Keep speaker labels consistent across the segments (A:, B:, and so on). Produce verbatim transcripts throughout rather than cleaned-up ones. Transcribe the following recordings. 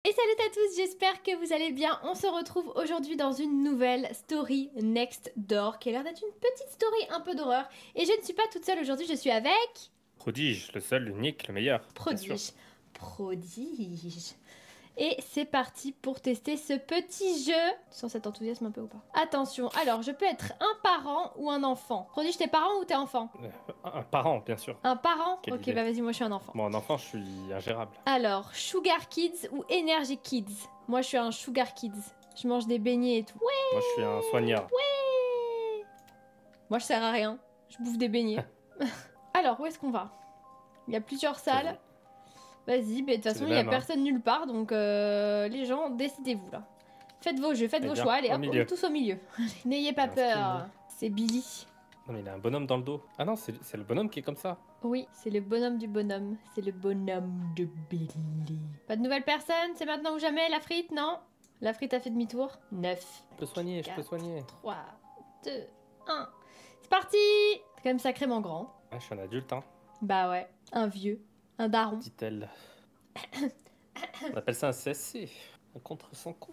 A: Et salut à tous, j'espère que vous allez bien. On se retrouve aujourd'hui dans une nouvelle story Next Door qui a l'air d'être une petite story un peu d'horreur. Et je ne suis pas toute seule aujourd'hui, je suis avec...
B: Prodige, le seul, l'unique, le meilleur.
A: Prodige. Prodige. Et c'est parti pour tester ce petit jeu. Sans cet enthousiasme un peu ou pas? Attention, alors je peux être un parent ou un enfant. Prodige, t'es parent ou t'es enfant?
B: Euh, un parent, bien sûr.
A: Un parent?
B: Quelle
A: Ok,
B: idée.
A: bah vas-y, moi je suis un enfant.
B: Bon, un enfant, je suis ingérable.
A: Alors, Sugar Kids ou Energy Kids? Moi je suis un Sugar Kids. Je mange des beignets et tout. Ouais.
B: Moi, je suis un soigneur.
A: Ouais. Moi je sers à rien. Je bouffe des beignets. Alors, où est-ce qu'on va? Il y a plusieurs salles. Vas-y, mais de toute façon, il n'y a
B: mêmes,
A: personne nulle part, donc euh, les gens, décidez-vous là. Faites vos jeux, faites
B: Eh
A: vos
B: bien,
A: choix, allez
B: au
A: hop,
B: milieu.
A: tous au milieu. N'ayez pas
B: Un
A: peur, c'est Billy.
B: Non, mais il a un bonhomme dans le dos. Ah non, c'est c'est le bonhomme qui est comme ça.
A: Oui, c'est le bonhomme du bonhomme, c'est le bonhomme de Billy. Pas de nouvelles personnes, c'est maintenant ou jamais, la frite, non? La frite a fait demi-tour. neuf.
B: Je peux soigner, je peux soigner.
A: trois, deux, un. C'est parti! C'est quand même sacrément grand.
B: Ah, je suis un adulte, hein,
A: Bah ouais, un vieux, un daron.
B: dit-elle. On appelle ça un C S C. Un contre son coup.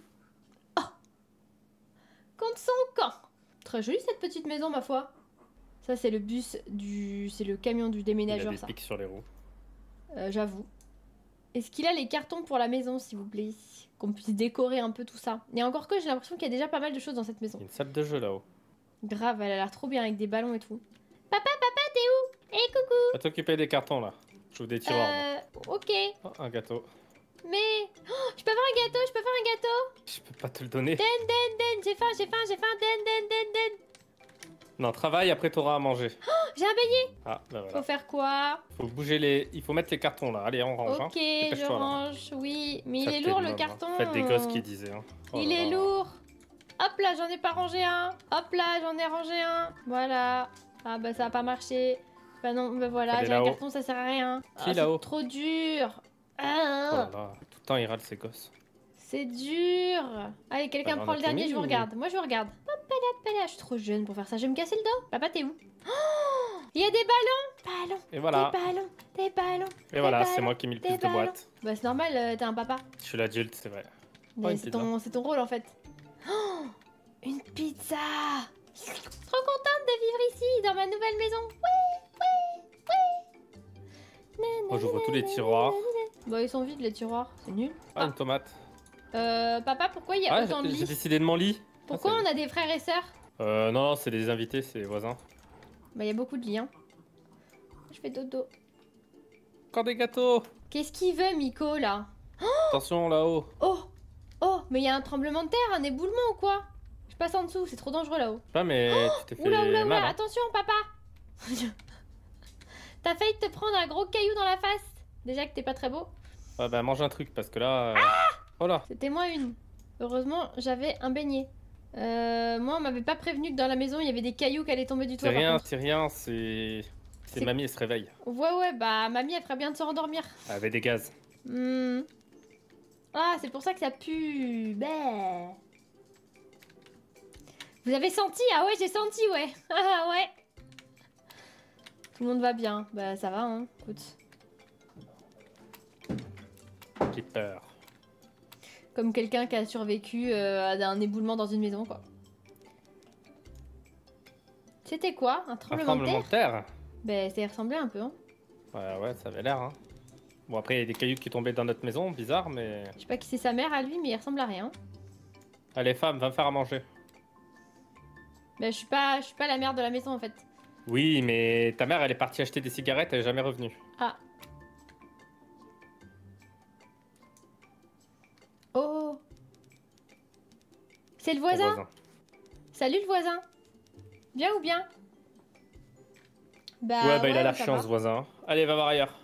A: Contre son camp. Très jolie cette petite maison, ma foi. Ça, c'est le bus du... C'est le camion du
B: Il a
A: déménageur,
B: des
A: ça.
B: pics sur les roues.
A: Euh, J'avoue. Est-ce qu'il a les cartons pour la maison, s'il vous plaît? Qu'on puisse décorer un peu tout ça. Et encore que j'ai l'impression qu'il y a déjà pas mal de choses dans cette maison.
B: Il y a une salle de jeu là-haut.
A: Grave, elle a l'air trop bien avec des ballons et tout. Papa, papa, t'es où? Eh, coucou.
B: Va t'occuper des cartons là. J'ouvre des tiroirs.
A: Euh... Ok.
B: moi. Oh, un gâteau.
A: Mais... Oh, je peux avoir un gâteau, je peux faire un gâteau.
B: Je peux pas te le donner.
A: Den, den, den. J'ai faim, j'ai faim, j'ai faim. Den, den, den, den.
B: Non, travaille, après t'auras à manger.
A: Oh, j'ai un beignet.
B: Ah, bah voilà.
A: Faut faire quoi?
B: Faut bouger les... Il faut mettre les cartons là. Allez, on range.
A: Ok,
B: hein.
A: je
B: Dépêche-toi, là.
A: range, oui. Mais il
B: Ça
A: est
B: fait
A: lourd
B: le
A: le
B: môme,
A: carton.
B: hein. Faites des gosses qui disaient. Hein. Oh
A: Il
B: là
A: est
B: là.
A: lourd. Hop là, j'en ai pas rangé un. Hop là, j'en ai rangé un. Voilà. Ah bah ça a pas marché. Bah non, bah voilà,
B: Allez,
A: j'ai un
B: là-haut.
A: carton, ça sert à rien.
B: Si,
A: Ah,
B: là-haut.
A: c'est trop dur.
B: Oh
A: Ah,
B: là là. Tout le temps, il râle ses gosses.
A: c'est dur. Allez, quelqu'un
B: Bah, on
A: prend
B: a
A: le
B: tout
A: dernier,
B: mis,
A: je vous
B: ou-
A: regarde. Moi, je vous regarde. Hop là, hop là, je suis trop jeune pour faire ça. Je vais me casser le dos. Papa, t'es où? Oh, il y a des ballons. Ballons.
B: Et voilà.
A: Des ballons. Des ballons.
B: Et
A: des
B: voilà, c'est
A: ballons,
B: moi qui ai mis le
A: des
B: plus de
A: ballons.
B: boîtes.
A: Bah c'est normal, euh, t'es un papa.
B: Je suis l'adulte, c'est vrai.
A: Mais
B: une
A: c'est
B: pizza.
A: ton, c'est ton rôle en fait. Oh, une pizza. Trop contente de vivre ici, dans ma nouvelle maison. Oui, oui, oui.
B: Moi, j'ouvre tous les tiroirs.
A: Bah ils sont vides les tiroirs, c'est nul.
B: Ah, une tomate.
A: Euh, papa, pourquoi il y a
B: Ah,
A: autant de
B: j'ai j'ai
A: lits?
B: décidé de mon lit.
A: Pourquoi
B: Ah,
A: on a des frères et sœurs?
B: c'est- Euh, non, c'est des invités, c'est les voisins.
A: Bah il y a beaucoup de lits, hein. Je fais dodo.
B: Encore des gâteaux.
A: Qu'est-ce qu'il veut, Miko, là?
B: Attention, là-haut.
A: Oh, oh, mais il y a un tremblement de terre, un éboulement ou quoi? Je passe en dessous, c'est trop dangereux là-haut.
B: Pas, mais tu t'es fait
A: Oula, oula,
B: mal.
A: oula,
B: hein.
A: attention, papa. T'as failli te prendre un gros caillou dans la face. Déjà que t'es pas très beau.
B: Ouais, bah, mange un truc, parce que là... euh, oh là.
A: C'était moi une. Heureusement, j'avais un beignet. Euh, moi, on m'avait pas prévenu que dans la maison, il y avait des cailloux qui allaient tomber du toit.
B: C'est
A: par
B: rien,
A: contre.
B: c'est rien, c'est... C'est
A: C'est-
B: mamie, elle se réveille.
A: Ouais, ouais, bah, mamie, elle ferait bien de se rendormir.
B: Avec des gaz.
A: Hmm. Ah, c'est pour ça que ça pue. Bah. Vous avez senti? Ah ouais, j'ai senti, ouais. Ah ouais. Tout le monde va bien. Bah, ça va, hein. Écoute.
B: J'ai peur.
A: Comme quelqu'un qui a survécu euh, à un éboulement dans une maison, quoi. C'était quoi? Un
B: Un
A: tremblement de
B: tremblement
A: terre?
B: de terre.
A: Ben, ça y ressemblait un peu, hein.
B: Ouais, ouais, ça avait l'air, hein. Bon, après, il y a des cailloux qui tombaient dans notre maison, bizarre, mais...
A: Je sais pas qui c'est sa mère à lui, mais il ressemble à rien.
B: Allez, femme, va me faire à manger.
A: Ben, je suis pas, je suis pas la mère de la maison, en fait.
B: Oui, mais ta mère, elle est partie acheter des cigarettes, elle est jamais revenue.
A: Ah. Oh. C'est le
B: Ton
A: voisin?
B: voisin.
A: Salut, le voisin. Bien ou bien? Bah,
B: ouais, bah il a la
A: ça
B: chance,
A: va.
B: voisin. Allez, va voir ailleurs.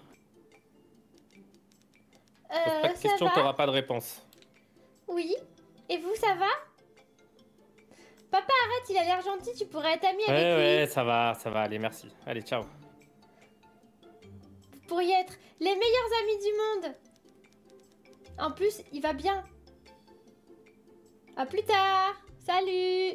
B: Pose
A: Euh,
B: pas de
A: ça
B: questions,
A: va?
B: t'auras pas de réponse.
A: Oui. Et vous, ça va? Papa, arrête, il a l'air gentil, tu pourrais être ami
B: Ouais,
A: avec lui.
B: ouais, ça va, ça va, allez, merci. Allez, ciao.
A: Vous pourriez être les meilleurs amis du monde. En plus, il va bien. À plus tard. Salut.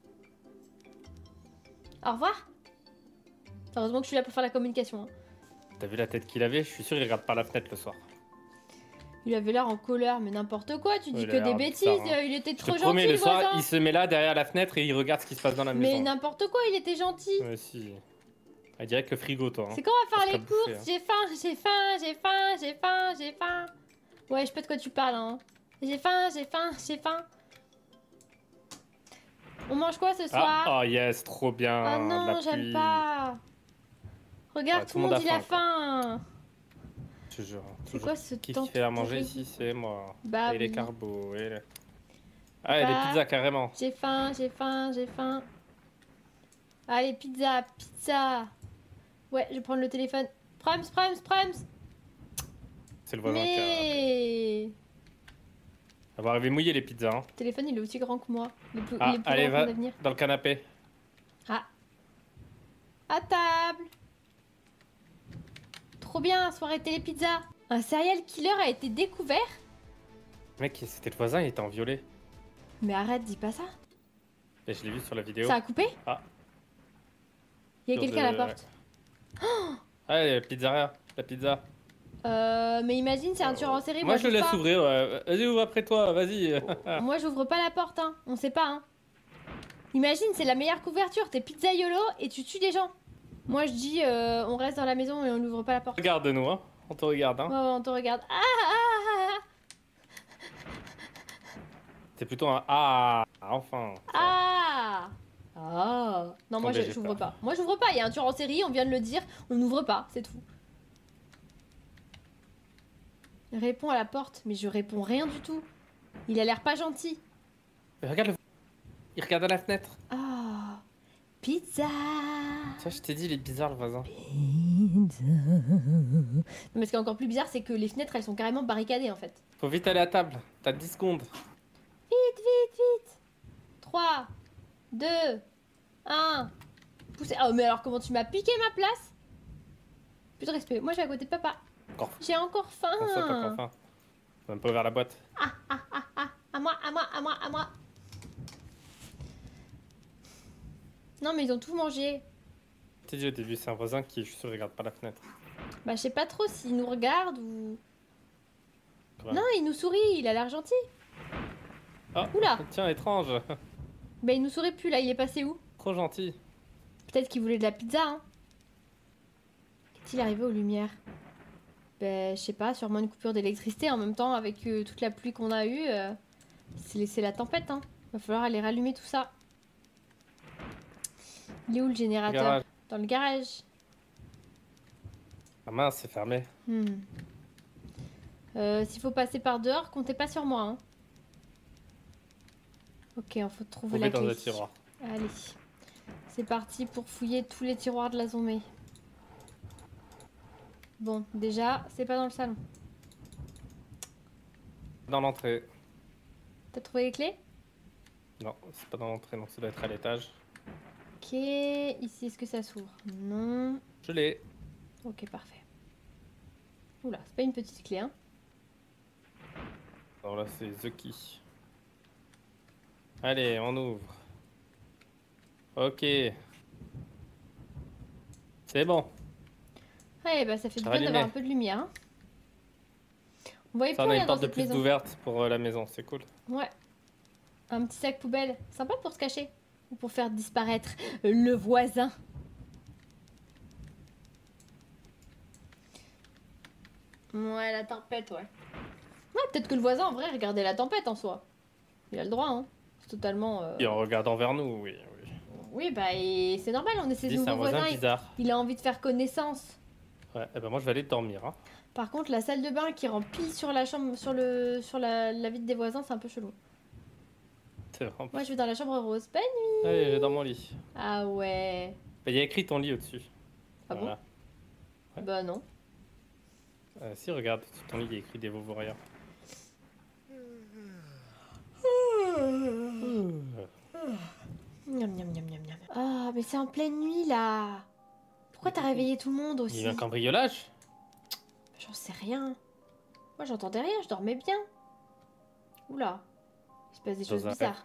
A: Au revoir. Heureusement que je suis là pour faire la communication. hein.
B: T'as vu la tête qu'il avait? Je suis sûr qu'il regarde par la fenêtre le soir.
A: Il avait l'air en colère, mais n'importe quoi, tu dis
B: Ouais, il a
A: que des
B: l'air
A: bêtises,
B: bizarre, hein.
A: il était
B: Je
A: trop
B: te
A: gentil
B: promets,
A: le
B: le soir,
A: voisin.
B: il se met là derrière la fenêtre et il regarde ce qui se passe dans la
A: Mais
B: maison.
A: n'importe quoi, il était gentil.
B: Ouais, si. Ah, direct le frigo, toi. Hein.
A: C'est quand on va
B: Ça
A: faire
B: se
A: les
B: ferait bouffer,
A: courses?
B: hein.
A: J'ai faim, j'ai faim, j'ai faim, j'ai faim, j'ai faim. Ouais, je sais pas de quoi tu parles, hein. J'ai faim, j'ai faim, j'ai faim. On mange quoi ce soir?
B: Ah, oh yes, trop bien.
A: Oh
B: de la
A: non, j'aime
B: pluie.
A: pas. Regarde,
B: Ouais,
A: tout le monde il a faim.
B: Je te jure.
A: C'est
B: toujours.
A: quoi ce
B: Qui
A: temps
B: qui fait à manger
A: pourri?
B: ici? C'est moi.
A: Bah
B: et les
A: oui.
B: carbos. Et les... Ah, et
A: Bah,
B: les pizzas carrément.
A: J'ai faim, j'ai faim, j'ai faim. Allez, pizza, pizza. Ouais, je vais prendre le téléphone. Prams, Prams, Prams.
B: C'est le voisin qui a...
A: Mais...
B: Ça va arriver mouiller les pizzas. Hein.
A: Le téléphone, il est aussi grand que moi. Il est plus,
B: Ah,
A: il est plus
B: allez,
A: grand
B: va
A: que mon avenir.
B: dans le canapé.
A: Ah. À table. Trop bien, soirée télé pizza. Un serial killer a été découvert.
B: Mec, c'était le voisin, il était en violet.
A: Mais arrête, dis pas ça.
B: Et je l'ai vu sur la vidéo.
A: Ça a coupé?
B: Ah.
A: Il y a
B: Sur
A: quelqu'un à
B: de-
A: la porte.
B: Ah, la pizzeria. La pizza.
A: Euh, mais imagine, c'est un tueur en série.
B: Moi, je le
A: j'ouvre
B: laisse
A: pas.
B: ouvrir. Ouais. Vas-y, ouvre après toi, vas-y.
A: Moi, j'ouvre pas la porte, hein. On sait pas, hein. Imagine, c'est la meilleure couverture. T'es pizzaiolo et tu tues des gens. Moi, je dis, euh, on reste dans la maison et on n'ouvre pas la porte.
B: Regarde-nous, hein. On te regarde, hein.
A: Ouais, ouais, on te regarde. Ah, ah, ah, ah.
B: C'est plutôt un ah, enfin.
A: Ah Ah Non, moi
B: Attendez,
A: je-
B: j'ai
A: j'ouvre
B: peur.
A: pas. Moi j'ouvre pas, il y a un tueur en série, on vient de le dire, on n'ouvre pas, c'est tout. Réponds à la porte, mais je réponds rien du tout. Il a l'air pas gentil.
B: Mais regarde le. Il regarde à la fenêtre.
A: Ah Pizza
B: Ça, je t'ai dit, il est bizarre le voisin.
A: Pizza Non, mais ce qui est encore plus bizarre, c'est que les fenêtres elles sont carrément barricadées en fait.
B: Faut vite aller à table. T'as dix secondes.
A: Vite, vite, vite trois, deux, un. Poussez. Oh, mais alors comment tu m'as piqué ma place? Plus de respect. Moi je vais à côté de papa.
B: Encore.
A: J'ai encore faim.
B: Comme ça, t'as pas faim. T'as même pas ouvert la boîte.
A: Ah, ah, ah, ah, à moi, à moi, à moi, à moi. Non, mais ils ont tout mangé.
B: Je t'ai dit au début, c'est un voisin qui, je suis sûr, regarde pas la fenêtre.
A: Bah, je sais pas trop s'il nous regarde ou.
B: Quand même.
A: Non, il nous sourit, il a l'air gentil.
B: Ah,
A: Oula.
B: tiens, étrange.
A: Bah, il nous sourit plus là, il est passé où?
B: Trop gentil.
A: Peut-être qu'il voulait de la pizza, hein. Qu'est-il arrivé aux lumières? Bah, je sais pas, sûrement une coupure d'électricité en même temps avec euh, toute la pluie qu'on a eue. euh, c'est c'est la tempête, hein. Va falloir aller rallumer tout ça. Il est où le générateur?
B: Garage.
A: Dans le garage.
B: Ah mince, c'est fermé.
A: Hmm. Euh, S'il faut passer par dehors, comptez pas sur moi. Hein. Ok, il faut trouver
B: Trouvé
A: la
B: dans
A: clé.
B: un tiroir.
A: Allez, c'est parti pour fouiller tous les tiroirs de la zombie. Bon, déjà, c'est pas dans le salon.
B: Dans l'entrée.
A: T'as trouvé les clés?
B: Non, c'est pas dans l'entrée, donc ça doit être à l'étage.
A: Ok, ici, est-ce que ça s'ouvre? Non.
B: Je l'ai.
A: Ok, parfait. Oula, c'est pas une petite clé, hein.
B: Alors là, c'est The Key. Allez, on ouvre. Ok. C'est bon.
A: Ouais, bah ça fait du
B: Ça
A: bien d'avoir
B: rallumé.
A: un peu de lumière. Hein. On voyait
B: Ça,
A: plus
B: on a
A: rien
B: une
A: dans
B: porte de
A: cette
B: plus
A: maison.
B: ouverte pour euh, la maison, c'est cool.
A: Ouais. Un petit sac poubelle. Sympa pour se cacher. Ou pour faire disparaître le voisin. Ouais, la tempête, ouais. Ouais, peut-être que le voisin, en vrai, regardait la tempête en soi. Il a le droit, hein. C'est totalement... euh,
B: Et en regardant vers nous, oui. oui.
A: Oui, bah, et c'est normal, on est ses
B: Dis, c'est un
A: nouveaux
B: voisin
A: voisins. il-
B: bizarre.
A: Il a envie de faire connaissance.
B: Ouais, et ben moi je vais aller dormir. Hein.
A: Par contre, la salle de bain qui rend pile sur la chambre, sur le, sur la, la vitre des voisins, c'est un peu chelou.
B: C'est vraiment.
A: Moi, je vais dans la chambre rose. Bonne nuit.
B: Allez, je vais dans mon lit.
A: Ah ouais.
B: Il y a écrit ton lit au-dessus.
A: Ah bon?
B: Voilà. Ouais.
A: Bah non.
B: Euh, si, regarde, sur ton lit, il y a écrit des Vauvouriens.
A: Miam, miam, miam, miam, miam. Ah, mais c'est en pleine nuit là. Pourquoi t'as réveillé tout le monde
B: Il
A: aussi?
B: y a eu un cambriolage?
A: J'en sais rien. Moi, j'entendais rien, je dormais bien. Oula. Il se passe des
B: Dans
A: choses
B: un
A: bizarres.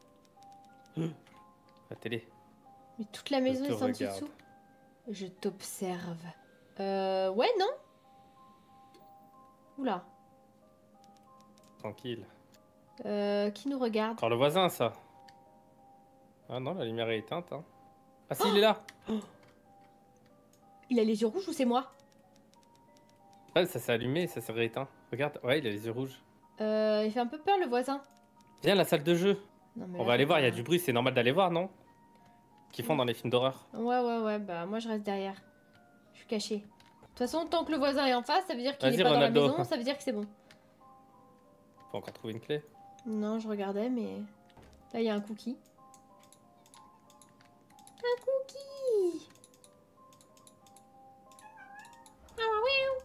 B: La télé.
A: Mais toute la maison
B: te
A: est sans
B: regarde.
A: dessous. Je t'observe. Euh, ouais, non? Oula.
B: Tranquille.
A: Euh, qui nous regarde?
B: Encore le voisin, ça. Ah non, la lumière est éteinte. Hein. Ah si, il est là.
A: Il a les yeux rouges ou c'est moi?
B: Ah, ça s'est allumé, ça s'est rééteint. Regarde, ouais, il a les yeux rouges.
A: Euh, il fait un peu peur le voisin.
B: Viens, la salle de jeu.
A: Non, mais
B: On
A: là,
B: va aller
A: faut
B: voir, il y a
A: pas-
B: du bruit, c'est normal d'aller voir, non? Qu'ils font dans les films d'horreur.
A: Ouais, ouais, ouais, bah moi je reste derrière. Je suis cachée. De toute façon, tant que le voisin est en face, ça veut dire qu'il est
B: Vas-y,
A: pas
B: Ronaldo.
A: dans la maison, ça veut dire que c'est bon.
B: Faut encore trouver une clé.
A: Non, je regardais, mais... Là, il y a un cookie. Un cookie! Ah, ouais.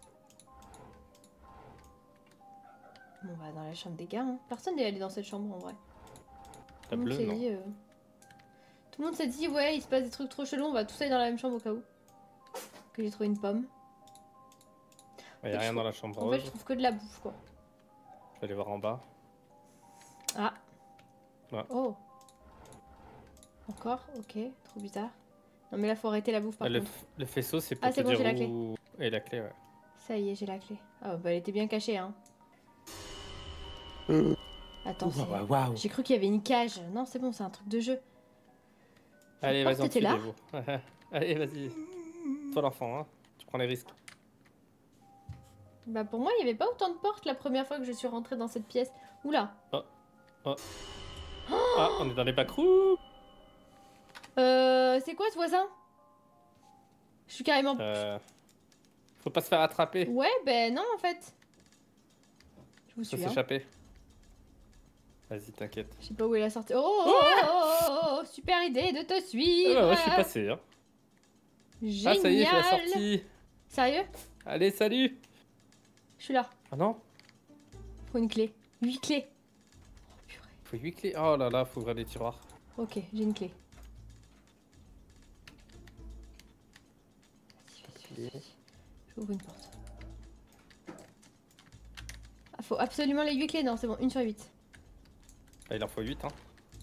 A: Bon, on va dans la chambre des gars. Hein. Personne n'est allé dans cette chambre, en vrai.
B: La
A: Tout le monde
B: bleue,
A: s'est
B: non.
A: dit, euh, Tout le monde s'est dit, ouais, il se passe des trucs trop chelous, on va tous aller dans la même chambre au cas où. Que j'ai trouvé une pomme.
B: Il n'y a rien dans la chambre
A: En fait,
B: rose.
A: je trouve que de la bouffe, quoi.
B: Je vais aller voir en bas.
A: Ah.
B: Ouais.
A: Oh. Encore? Ok, trop bizarre. Non mais là, faut arrêter la bouffe par
B: le,
A: contre.
B: le faisceau, c'est pour
A: Ah,
B: te
A: c'est bon,
B: dire
A: j'ai la clé.
B: où... Et la clé, ouais.
A: Ça y est, j'ai la clé. Ah bah elle était bien cachée, hein. Attends, c'est...
B: Waouh, waouh.
A: J'ai cru qu'il y avait une cage. Non, c'est bon, c'est un truc de jeu.
B: Allez,
A: porte
B: vas-y, on
A: était
B: tue
A: là.
B: les veaux. Allez, vas-y. Toi l'enfant, hein. Tu prends les risques.
A: Bah pour moi, il n'y avait pas autant de portes la première fois que je suis rentrée dans cette pièce. Oula.
B: Oh. Oh. Ah, on est dans les backrooms.
A: Euh... C'est quoi ce voisin? Je suis carrément...
B: Euh... Faut pas se faire attraper.
A: Ouais, ben non en fait. Je vous
B: Faut
A: suis, hein.
B: s'échapper. Vas-y, t'inquiète.
A: Je sais pas où est la sortie. Oh, oh, oh, oh, oh, oh, super idée de te
B: Ah
A: suivre.
B: bah, ouais, je suis passé, hein.
A: Génial.
B: Ah, ça y est, je suis la sortie.
A: Sérieux?
B: Allez, salut.
A: Je suis là.
B: Ah non,
A: Faut une clé. Huit clés. Oh purée.
B: faut huit clés. Oh là là, faut ouvrir les tiroirs.
A: Ok, j'ai une clé. Vas-y, vas-y, vas-y. J'ouvre une porte. Ah, faut absolument les huit clés. Non, c'est bon, une sur huit.
B: Ah, il en faut huit, hein.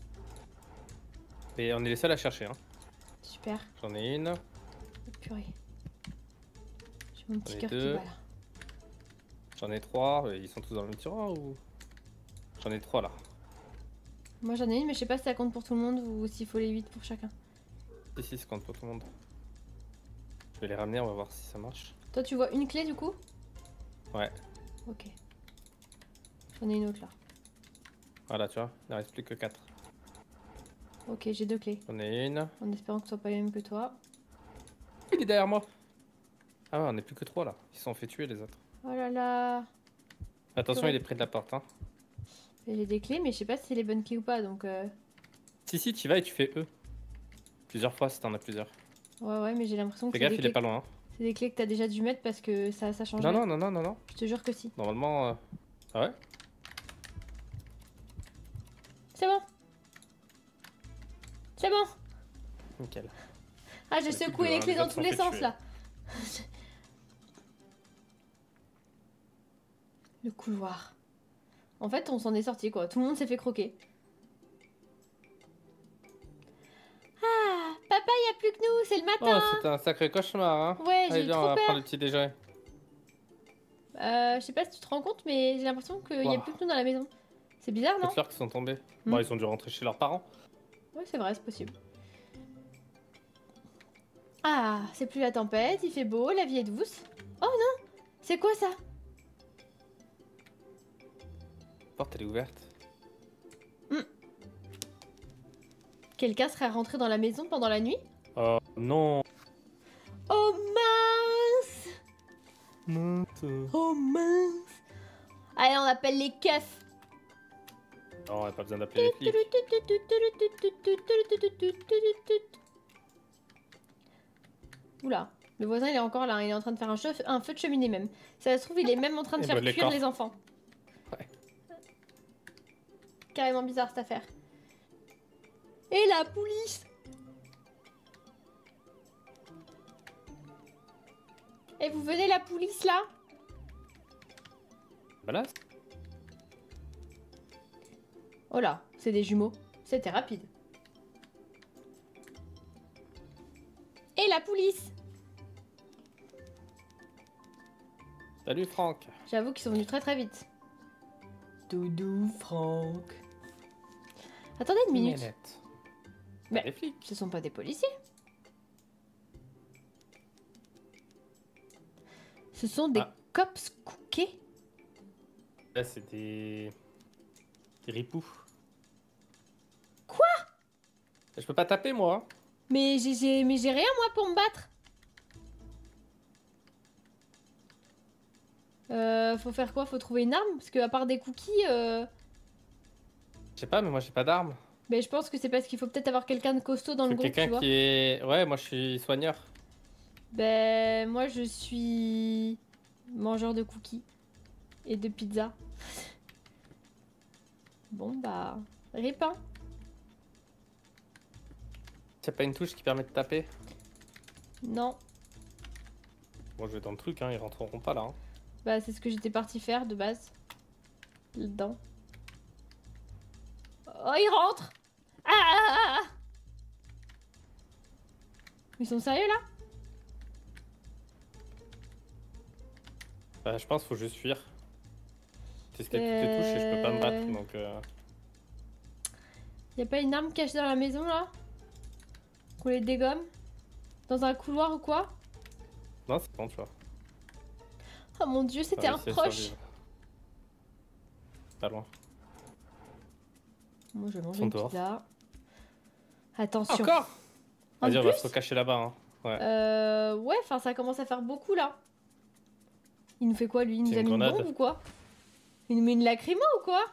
B: Et on est les seuls à chercher, hein.
A: Super.
B: J'en ai une.
A: Oh, purée. J'ai mon petit
B: J'en ai
A: cœur qui
B: deux.
A: bat là.
B: J'en ai trois. Ils sont tous dans le même tiroir ou... J'en ai trois là.
A: Moi j'en ai une, mais je sais pas si ça compte pour tout le monde ou s'il faut les huit pour chacun.
B: Si, si, ça compte pour tout le monde. Je vais les ramener, on va voir si ça marche.
A: Toi, tu vois une clé du coup?
B: Ouais.
A: Ok. J'en ai une autre là.
B: Voilà, tu vois, il ne reste plus que quatre.
A: Ok, j'ai deux clés.
B: J'en ai une.
A: En espérant que ce soit pas les mêmes que toi.
B: Il est derrière moi. Ah ouais, on n'est plus que trois là. Ils se sont fait tuer les autres.
A: Oh là là.
B: Attention,
A: Ouais.
B: il est près de la porte, hein.
A: J'ai des clés, mais je sais pas si c'est les bonnes clés ou pas, donc... Euh...
B: Si, si, tu y vas et tu fais E. Plusieurs fois si t'en as plusieurs.
A: Ouais, ouais, mais j'ai l'impression que
B: Fais
A: c'est
B: gaffe,
A: des,
B: il est
A: clés...
B: pas loin. Hein.
A: c'est des clés que t'as déjà dû mettre parce que ça, ça change.
B: Non, non, non, non, non, non.
A: Je te jure que si.
B: Normalement. Euh... Ah ouais?
A: C'est bon. C'est bon.
B: Nickel.
A: Ah, j'ai
B: On est plus
A: secoué
B: que
A: les
B: deux,
A: clés
B: hein,
A: dans
B: les
A: tous
B: autres
A: les
B: sont fait
A: sens
B: tuer.
A: là. Le couloir. En fait, on s'en est sorti quoi. Tout le monde s'est fait croquer. Ah, papa, y a plus que nous, c'est le
B: Oh,
A: matin.
B: c'était un sacré cauchemar, hein.
A: Ouais, j'ai
B: Allez,
A: eu
B: viens, on
A: trop
B: va
A: peur.
B: prendre le petit déjeuner.
A: Euh, je sais pas si tu te rends compte, mais j'ai l'impression qu'il y a
B: Wow.
A: plus que nous dans la maison. C'est bizarre, non?
B: Toutes fleurs qui sont tombées.
A: Hmm.
B: Bon, ils ont dû rentrer chez leurs parents.
A: Ouais, c'est vrai, c'est possible. Ah, c'est plus la tempête, il fait beau, la vie est douce. Oh non, c'est quoi ça?
B: La porte, elle est ouverte.
A: Quelqu'un serait rentré dans la maison pendant la nuit?
B: Oh non.
A: Oh mince!
B: Mince.
A: Oh mince! Allez, on appelle les keufs.
B: Non, on n'a pas besoin d'appeler les flics.
A: Oula, le voisin il est encore là, il est en train de faire un, chef- un feu de cheminée même. Ça se trouve, il est même en train de
B: Et
A: faire
B: brûle les
A: cuire
B: corps.
A: les enfants.
B: Ouais.
A: Carrément bizarre cette affaire. Et la police! Et vous venez la police là?
B: Bah là,
A: Oh là, c'est des jumeaux. C'était rapide. Et la police!
B: salut Franck.
A: J'avoue qu'ils sont venus très très vite. Doudou Franck. Attendez une minute.
B: Minette.
A: Mais-
B: Les flics.
A: Ce sont pas des policiers. Ce sont des
B: Ah.
A: cops cookés.
B: Là, c'est des... des ripoux.
A: Quoi?
B: Je peux pas taper, moi.
A: Mais j'ai- j'ai mais j'ai rien moi pour me battre. Euh, faut faire quoi? Faut trouver une arme? Parce que à part des cookies, euh...
B: Je sais pas, mais moi, j'ai pas d'arme.
A: ben, je pense que c'est parce qu'il faut peut-être avoir quelqu'un de costaud dans le
B: Faut
A: groupe, tu
B: quelqu'un
A: vois.
B: qui est... Ouais, moi, je suis soigneur.
A: Ben, moi je suis mangeur de cookies et de pizza. Bon bah, rip hein.
B: T'as pas une touche qui permet de taper?
A: Non,
B: Bon, je vais dans le truc, hein, ils rentreront pas là. Hein.
A: bah c'est ce que j'étais parti faire de base. Là-dedans. Oh, il rentre! Ah, ah, ah, ah. Ils sont sérieux là?
B: Bah, je pense qu'il faut juste fuir. Tester toutes les touches et je peux pas me battre,
A: Euh.
B: donc... Euh...
A: Y a pas une arme cachée dans la maison là? Qu'on les dégomme? Dans un couloir ou quoi?
B: Non, c'est bon, tu vois.
A: Oh mon dieu, c'était
B: On va
A: un
B: essayer de
A: proche!
B: survivre. Pas loin.
A: Moi je vais manger
B: Ils sont
A: une
B: dehors.
A: pizza. Attention.
B: Encore!
A: En
B: Vas-y, on va
A: plus
B: se recacher là-bas. Hein. Ouais.
A: Euh, ouais, enfin ça commence à faire beaucoup là. Il nous fait quoi lui? Il nous
B: C'est
A: a
B: une
A: mis une
B: grenade.
A: bombe ou quoi? Il nous met une lacrymo ou quoi?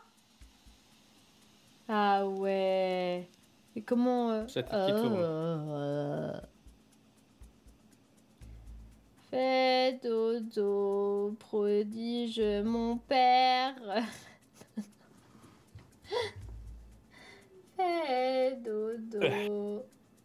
A: Ah ouais. Et comment... euh,
B: J'ai la tête qui tourne.
A: euh, Fais dodo, prodige mon père. Fais dodo.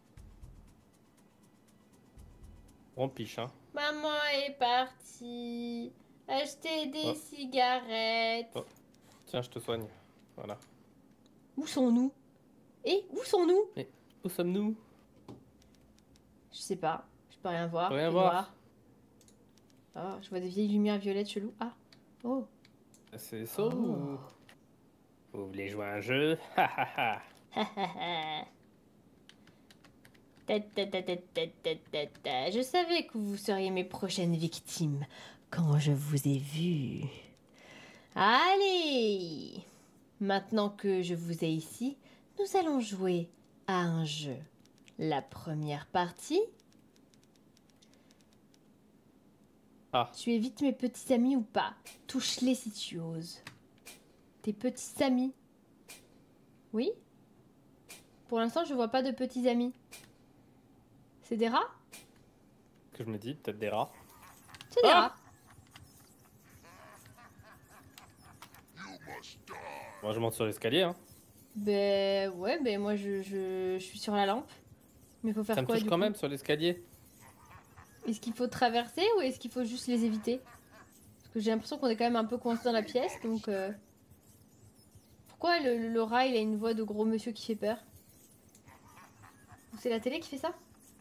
B: On piche, hein.
A: Maman est partie acheter des
B: Oh.
A: cigarettes.
B: Oh. Tiens, je te soigne. Voilà.
A: Où sont-nous? Et où sont-nous?
B: Où sommes-nous?
A: Je sais pas. Je peux rien voir.
B: Rien
A: c'est
B: voir.
A: noir. Oh, je vois des vieilles lumières violettes cheloues. Ah. Oh.
B: C'est ça
A: Oh.
B: ou... Vous voulez jouer à un jeu? Ha ha ha.
A: Ta, ta, ta, ta, ta, ta, ta, ta. Je savais que vous seriez mes prochaines victimes quand je vous ai vu. Allez! Maintenant que je vous ai ici, nous allons jouer à un jeu. La première partie.
B: Ah.
A: Tu évites mes petits amis ou pas? Touche-les si tu oses. Tes petits amis. Oui? Pour l'instant, je vois pas de petits amis. C'est des rats?
B: Que je me dis, peut-être des rats.
A: C'est des
B: Ah!
A: rats.
B: Moi, je monte sur l'escalier, hein.
A: Ben ouais, ben moi je, je, je suis sur la lampe. Mais faut faire
B: Ça me
A: quoi
B: touche
A: du
B: quand
A: coup?
B: même sur l'escalier.
A: Est-ce qu'il faut traverser ou est-ce qu'il faut juste les éviter? Parce que j'ai l'impression qu'on est quand même un peu coincé dans la pièce, donc... euh, Pourquoi le, le, le rat, il a une voix de gros monsieur qui fait peur? Ou c'est la télé qui fait ça?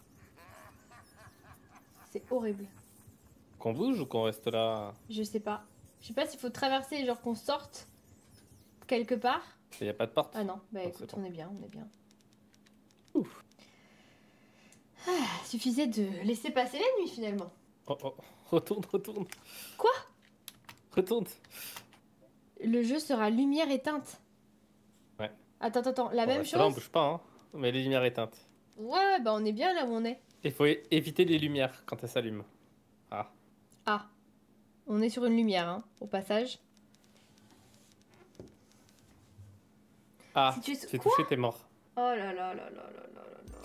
A: C'est horrible.
B: Qu'on bouge ou qu'on reste là?
A: Je sais pas. Je sais pas s'il faut traverser, genre qu'on sorte quelque part.
B: Il n'y a pas de porte.
A: Ah non, bah
B: Non,
A: écoute,
B: c'est bon.
A: on est bien, on est bien.
B: Ouf.
A: Ah, suffisait de laisser passer la nuit finalement.
B: Oh, oh. Retourne, retourne.
A: Quoi?
B: Retourne.
A: Le jeu sera lumière éteinte.
B: Ouais.
A: Attends, attends, attends, la
B: On
A: même
B: reste là, on
A: chose?
B: bouge pas, hein. Mais les lumières éteintes.
A: Ouais, bah on est bien là où on est.
B: Il faut é- éviter les lumières quand elles s'allument. Ah.
A: Ah, on est sur une lumière, hein, au passage.
B: Ah,
A: Si tu-
B: t'es
A: Quoi?
B: touché, t'es mort.
A: Oh là là là là là là là là.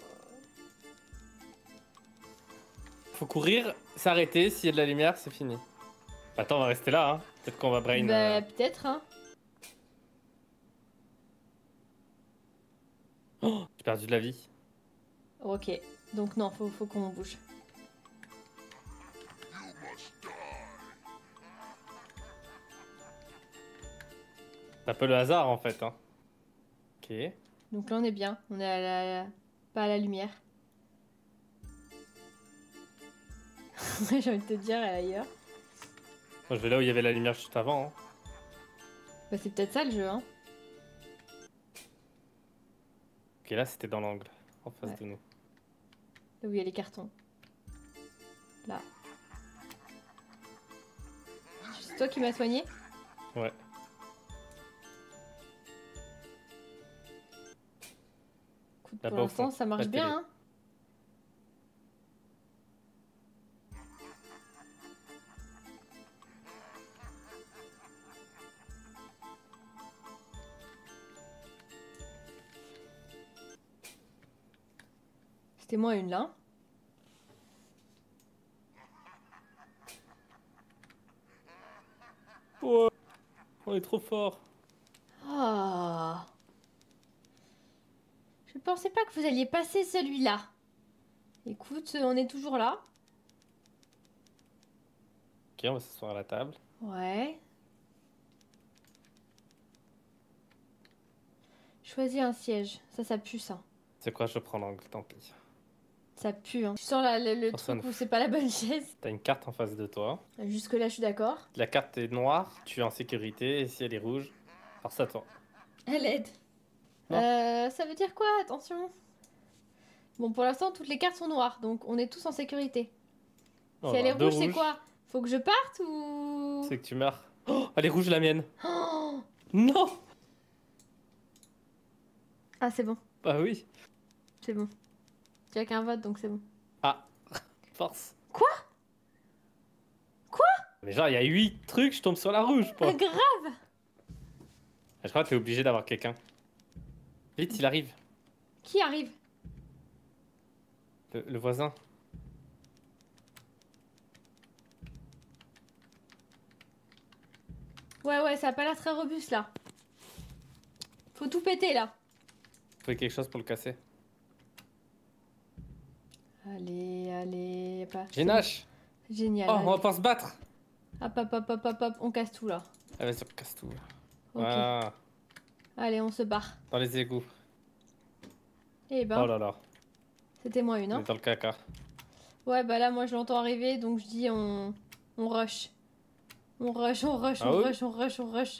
B: Faut courir, s'arrêter, s'il y a de la lumière, c'est fini. Attends, on va rester là, hein. Peut-être qu'on va brain...
A: Bah
B: euh,
A: peut-être, hein.
B: Oh, j'ai perdu de la vie.
A: Ok, donc non, faut, faut qu'on bouge.
B: C'est un peu le hasard, en fait, hein. Ok.
A: Donc là on est bien, on est à la... pas à la lumière. J'ai envie de te dire, elle est ailleurs.
B: Moi, je vais là où il y avait la lumière juste avant, hein.
A: Bah, c'est peut-être ça le jeu, hein.
B: Ok, là c'était dans l'angle, en face
A: Ouais.
B: de nous.
A: Là où il y a les cartons. Là. C'est toi qui m'as soigné?
B: Ouais.
A: Écoute,
B: Là-bas
A: pour
B: au
A: l'instant,
B: fond,
A: ça marche
B: la télé.
A: bien, hein. C'était moins une là.
B: Ouais. On est trop fort.
A: Ah. Je pensais pas que vous alliez passer celui-là. Écoute, on est toujours là.
B: Ok, on va s'asseoir à la table.
A: Ouais. Choisis un siège. Ça, ça pue, ça.
B: C'est quoi, je prends l'angle, tant pis.
A: Ça pue, hein. Tu sens la- le, le
B: Personne.
A: truc où c'est pas la bonne chaise.
B: T'as une carte en face de toi.
A: Jusque-là, je suis d'accord.
B: La carte est noire, tu es en sécurité, et si elle est rouge, alors c'est à toi.
A: Elle aide.
B: Non.
A: Euh, ça veut dire quoi? Attention. Bon, pour l'instant, toutes les cartes sont noires, donc on est tous en sécurité.
B: On
A: Si
B: va
A: elle est
B: avoir deux
A: rouge, c'est
B: rouges.
A: quoi? Faut que je parte ou...
B: C'est que tu meurs. Oh, elle est rouge la mienne.
A: Oh
B: Non.
A: ah, c'est bon.
B: Bah oui.
A: C'est bon. Tu as qu'un vote, donc c'est bon.
B: Ah, force.
A: Quoi? Quoi?
B: Mais genre, il y a huit trucs, je tombe sur la rouge,
A: Ah,
B: quoi.
A: grave!
B: Je crois que t'es obligé d'avoir quelqu'un. Vite, il arrive.
A: Qui arrive?
B: Le, le voisin.
A: Ouais, ouais, ça a pas l'air très robuste, là. Faut tout péter, là.
B: Trouver quelque chose pour le casser.
A: Allez, allez, y a pas...
B: J'ai une hache.
A: Génial.
B: Oh, on
A: allez.
B: va pas se battre.
A: Hop, hop, hop, hop, hop, hop, on casse tout, là.
B: Ah, vas-y, on casse tout.
A: Ok.
B: Ah,
A: Allez, on se barre.
B: dans les égouts.
A: Eh ben,
B: Oh là là,
A: c'était moins une,
B: on
A: hein.
B: est dans le caca.
A: Ouais, bah là, moi, je l'entends arriver, donc je dis on... On rush. On rush, on rush,
B: Ah
A: on
B: oui
A: rush, on rush, on rush.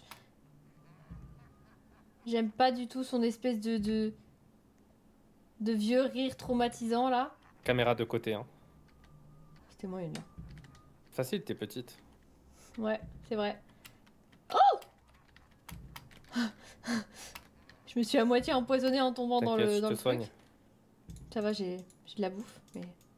A: J'aime pas du tout son espèce de... de... de vieux rire traumatisant, là.
B: Caméra de côté, hein.
A: C'était moins une, là.
B: Facile, t'es petite.
A: Ouais, c'est vrai. Oh je me suis à moitié empoisonnée en tombant dans
B: T'inquiète,
A: le,
B: je
A: dans
B: te
A: le
B: soigne.
A: truc. Ça va, j'ai j'ai de la bouffe, mais...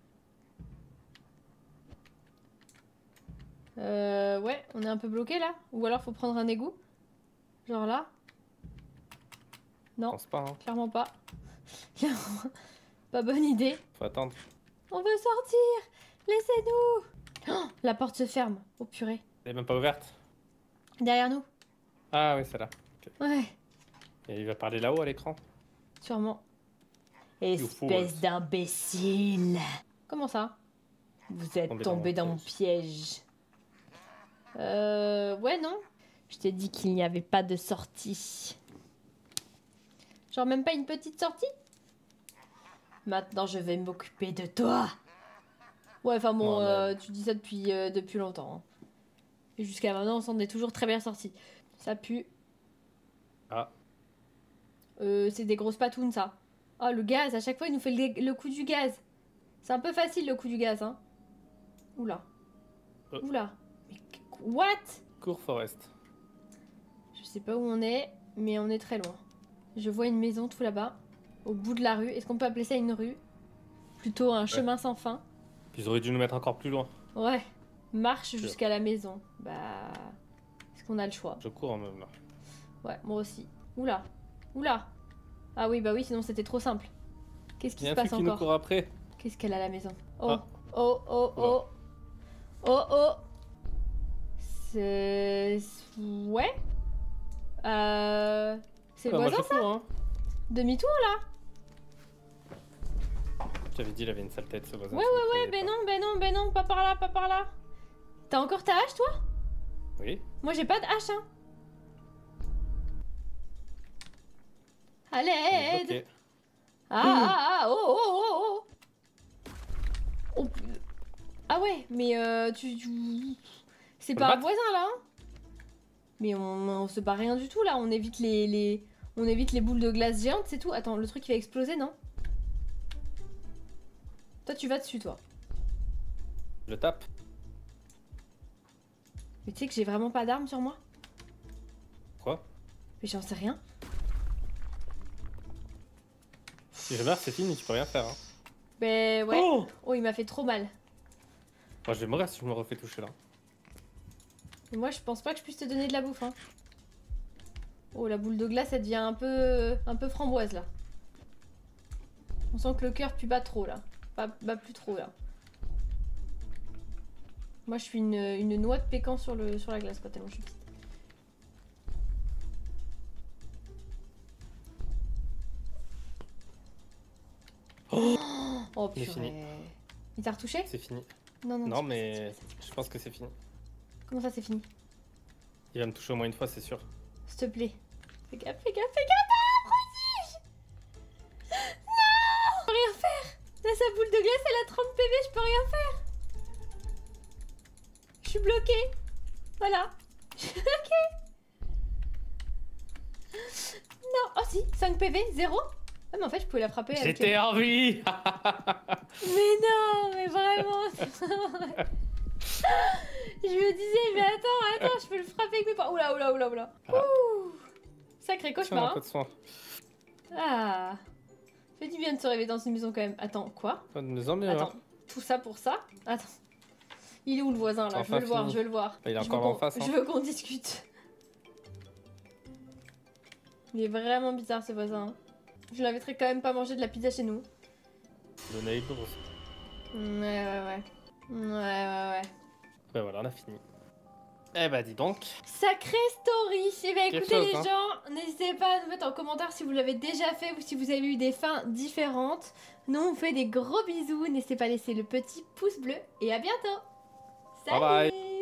A: Euh, ouais, on est un peu bloqué là. Ou alors faut prendre un égout. Genre là.
B: Je
A: Non,
B: pense pas, hein.
A: clairement pas. Clairement, pas bonne idée.
B: Faut attendre.
A: On veut sortir. Laissez-nous. Oh, la porte se ferme. Oh purée.
B: Elle est même pas ouverte.
A: Derrière nous.
B: Ah oui, c'est là.
A: Ouais,
B: Et il va parler là-haut à l'écran.
A: sûrement.
B: fools.
A: Espèce d'imbécile. Comment ça? Vous êtes
B: Tombé
A: tombé
B: dans
A: dans
B: mon
A: mon piège. Euh... Ouais, non. Je t'ai dit qu'il n'y avait pas de sortie. Genre même pas une petite sortie? Maintenant, je vais m'occuper de toi. Ouais, enfin bon,
B: Non, mais-
A: euh, tu dis ça depuis, euh, depuis longtemps. hein. Et jusqu'à maintenant, on s'en est toujours très bien sorti. Ça pue.
B: Ah.
A: Euh, c'est des grosses patounes, ça. Oh, le gaz, à chaque fois, il nous fait le, le coup du gaz. C'est un peu facile, le coup du gaz, hein. Oula.
B: Euh.
A: Oula. Mais what?
B: Cours Forest.
A: Je sais pas où on est, mais on est très loin. Je vois une maison tout là-bas, au bout de la rue. Est-ce qu'on peut appeler ça une rue? Plutôt un chemin sans fin.
B: Ils auraient dû nous mettre encore plus loin.
A: Ouais. Marche jusqu'à la maison. Bah... Est-ce qu'on a le choix?
B: Je cours en même là.
A: Ouais, moi aussi. Oula. Oula. Ah oui, bah oui, sinon c'était trop simple. Qu'est-ce
B: Il
A: qui
B: y
A: se
B: a un
A: passe
B: truc qui nous
A: encore?
B: court après.
A: Qu'est-ce qu'elle a à la maison? Oh,
B: Ah.
A: oh, oh, oh. Oh, oh. C'est... Ouais. Euh... C'est le
B: Ah, moi,
A: voisin,
B: je cours, hein.
A: demi-tour là?
B: J'avais dit, il avait une sale tête, ce voisin.
A: Ouais,
B: je
A: ouais,
B: ne
A: ouais,
B: croyais
A: ben
B: pas.
A: non, ben non, ben non, pas par là, pas par là. T'as encore ta hache, toi?
B: Oui.
A: Moi, j'ai pas de hache, hein. À l'aide.
B: Ok.
A: Ah, ah, ah, oh, oh, oh, oh. Oh, pu- Ah ouais, mais euh, tu... tu... C'est
B: Faut
A: pas
B: le
A: un
B: battre
A: voisin, là, hein? Mais on, on se bat rien du tout là, on évite les, les... On évite les boules de glace géantes, c'est tout. Attends, le truc il va exploser, non? Toi tu vas dessus, toi.
B: Je tape.
A: Mais tu sais que j'ai vraiment pas d'armes sur moi?
B: Quoi?
A: Mais j'en sais rien.
B: Si je meurs, c'est fini, tu peux rien faire. Hein.
A: Ben ouais.
B: Oh,
A: Oh, il m'a fait trop mal.
B: moi, je vais mourir si je me refais toucher là.
A: Et moi je pense pas que je puisse te donner de la bouffe, hein. Oh, la boule de glace, elle devient un peu, un peu framboise là. On sent que le cœur pue pas trop là. Pas, bat plus trop là. Moi je suis une, une noix de pécan sur, le, sur la glace quoi, tellement je suis petite.
B: Oh,
A: Oh
B: Il est fini.
A: purée. Il t'a retouché?
B: C'est fini.
A: Non, non,
B: Non,
A: c'est pas ça,
B: mais
A: c'est pas ça, c'est
B: je pense que c'est fini.
A: pas ça. Comment ça c'est fini?
B: Il va me toucher au moins une fois, c'est sûr.
A: S'il te plaît. Fais gaffe, fais gaffe, fais gaffe! Ah, prodige! Non! Je peux rien faire! Là, sa boule de glace, elle a trente P V, je peux rien faire! Je suis bloquée! Voilà! Je suis bloquée! Non! Oh si! cinq P V, zéro? Ah, mais en fait, je pouvais la frapper avec...
B: J'étais en vie.
A: Mais non! Mais vraiment! c'est pas vrai. Je me disais, mais attends, attends, je peux le frapper avec mes poings. Oula, oula, oula, oula.
B: Ah.
A: Ouh. Sacré
B: Tiens, un
A: cauchemar.
B: peu de soin.
A: Ah. Fait du bien de se réveiller dans une maison quand même. Attends, quoi?
B: Pas de maison, mais
A: Attends, tout ça pour ça? Attends. Il est où le voisin là? Je veux
B: Enfin
A: le voir,
B: fini.
A: je veux le voir.
B: Il est
A: Je
B: encore
A: veux
B: en
A: qu'on-
B: face, hein.
A: Je veux qu'on discute. Il est vraiment bizarre ce voisin. Je l'inviterai quand même pas manger de la pizza chez nous.
B: Donner une grosse.
A: Ouais, ouais, ouais. Ouais, ouais, ouais.
B: Ben voilà, on a fini. Eh bah dis donc.
A: Sacrée story! Eh bien
B: Quelque
A: écoutez
B: chose,
A: les
B: hein.
A: gens, n'hésitez pas à nous mettre en commentaire si vous l'avez déjà fait ou si vous avez eu des fins différentes. Nous on vous fait des gros bisous, n'hésitez pas à laisser le petit pouce bleu et à bientôt! Salut!
B: Bye bye.